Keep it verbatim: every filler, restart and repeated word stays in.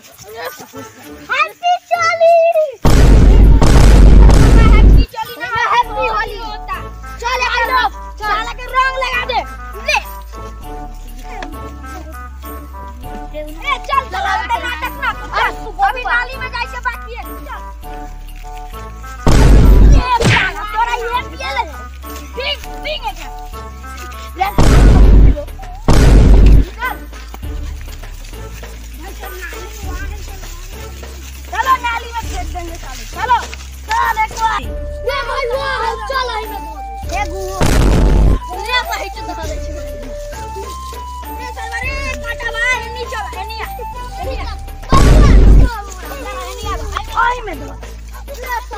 Happy चोली happy चोली ना हैप्पी होली होता। चल हम लोग साला के रंग लगा दे ले ए चल चल नाटक ना कर अभी नाली में जाए के बाकी है। चल ये साला तोरा ये पिए ले पिंग पिंग है चलो नाली में फेंक देंगे साले। चलो चल एक बार ये भाई वाह चल आई में ए गुओ ले भाई तो धर दे छे ए साला रे काटा भाई नी चल एनिया एनिया एनिया आई में दो